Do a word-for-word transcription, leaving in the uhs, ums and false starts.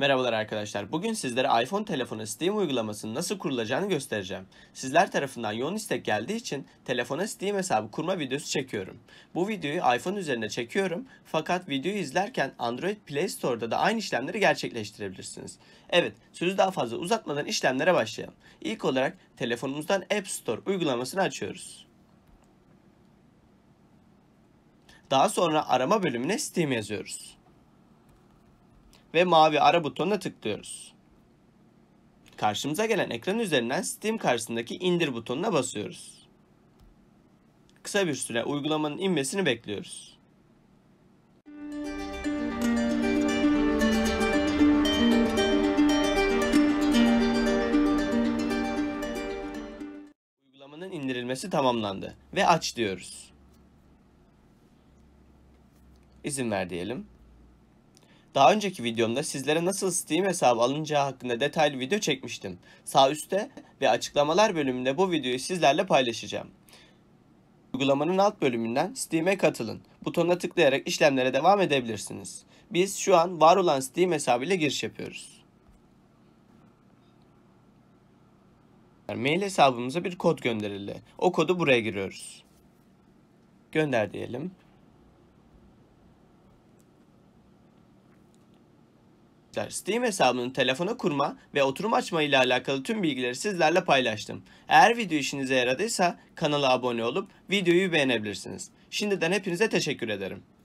Merhabalar arkadaşlar. Bugün sizlere iPhone telefonu Steam uygulamasının nasıl kurulacağını göstereceğim. Sizler tarafından yoğun istek geldiği için telefona Steam hesabı kurma videosu çekiyorum. Bu videoyu iPhone üzerinde çekiyorum fakat videoyu izlerken Android Play Store'da da aynı işlemleri gerçekleştirebilirsiniz. Evet, sözü daha fazla uzatmadan işlemlere başlayalım. İlk olarak telefonumuzdan App Store uygulamasını açıyoruz. Daha sonra arama bölümüne Steam yazıyoruz. Ve mavi ara butonuna tıklıyoruz. Karşımıza gelen ekran üzerinden Steam karşısındaki indir butonuna basıyoruz. Kısa bir süre uygulamanın inmesini bekliyoruz. Uygulamanın indirilmesi tamamlandı ve aç diyoruz. İzin ver diyelim. Daha önceki videomda sizlere nasıl Steam hesabı alınacağı hakkında detaylı video çekmiştim. Sağ üstte ve açıklamalar bölümünde bu videoyu sizlerle paylaşacağım. Uygulamanın alt bölümünden Steam'e katılın butonuna tıklayarak işlemlere devam edebilirsiniz. Biz şu an var olan Steam hesabıyla giriş yapıyoruz. Mail hesabımıza bir kod gönderildi. O kodu buraya giriyoruz. Gönder diyelim. Steam hesabını telefona kurma ve oturum açma ile alakalı tüm bilgileri sizlerle paylaştım. Eğer video işinize yaradıysa kanala abone olup videoyu beğenebilirsiniz. Şimdiden hepinize teşekkür ederim.